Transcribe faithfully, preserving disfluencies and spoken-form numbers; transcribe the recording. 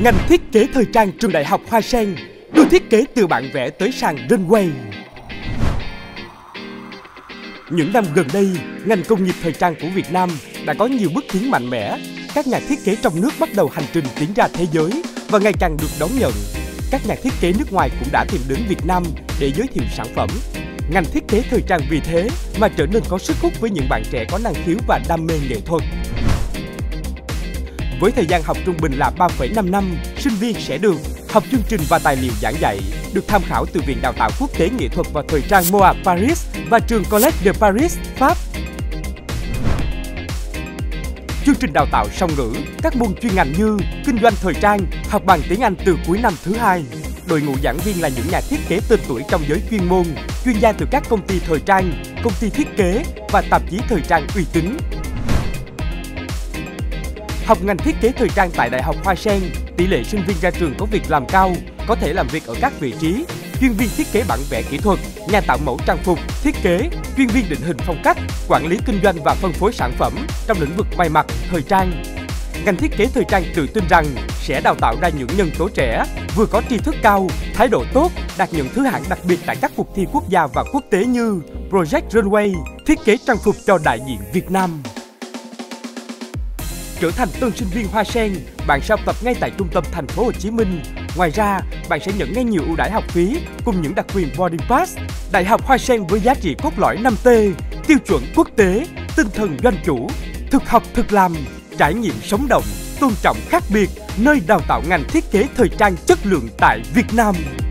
Ngành thiết kế thời trang trường Đại học Hoa Sen đưa thiết kế từ bản vẽ tới sàn runway. Những năm gần đây, ngành công nghiệp thời trang của Việt Nam đã có nhiều bước tiến mạnh mẽ. Các nhà thiết kế trong nước bắt đầu hành trình tiến ra thế giới và ngày càng được đón nhận. Các nhà thiết kế nước ngoài cũng đã tìm đến Việt Nam để giới thiệu sản phẩm. Ngành thiết kế thời trang vì thế mà trở nên có sức hút với những bạn trẻ có năng khiếu và đam mê nghệ thuật. Với thời gian học trung bình là ba phẩy năm năm, sinh viên sẽ được học chương trình và tài liệu giảng dạy, được tham khảo từ Viện Đào tạo Quốc tế Nghệ thuật và Thời trang em o a Paris và trường Collège de Paris, Pháp. Chương trình đào tạo song ngữ, các môn chuyên ngành như kinh doanh thời trang, học bằng tiếng Anh từ cuối năm thứ hai. Đội ngũ giảng viên là những nhà thiết kế tên tuổi trong giới chuyên môn, chuyên gia từ các công ty thời trang, công ty thiết kế và tạp chí thời trang uy tín. Học ngành thiết kế thời trang tại Đại học Hoa Sen, tỷ lệ sinh viên ra trường có việc làm cao, có thể làm việc ở các vị trí chuyên viên thiết kế bản vẽ kỹ thuật, nhà tạo mẫu trang phục, thiết kế, chuyên viên định hình phong cách, quản lý kinh doanh và phân phối sản phẩm trong lĩnh vực may mặc, thời trang. Ngành thiết kế thời trang tự tin rằng sẽ đào tạo ra những nhân tố trẻ, vừa có tri thức cao, thái độ tốt, đạt những thứ hạng đặc biệt tại các cuộc thi quốc gia và quốc tế như Project Runway, thiết kế trang phục cho đại diện Việt Nam. Trở thành tân sinh viên Hoa Sen, bạn sẽ học tập ngay tại trung tâm thành phố Hồ Chí Minh. Ngoài ra, bạn sẽ nhận ngay nhiều ưu đãi học phí cùng những đặc quyền boarding pass. Đại học Hoa Sen với giá trị cốt lõi năm T, tiêu chuẩn quốc tế, tinh thần doanh chủ, thực học thực làm, trải nghiệm sống động, tôn trọng khác biệt, nơi đào tạo ngành thiết kế thời trang chất lượng tại Việt Nam.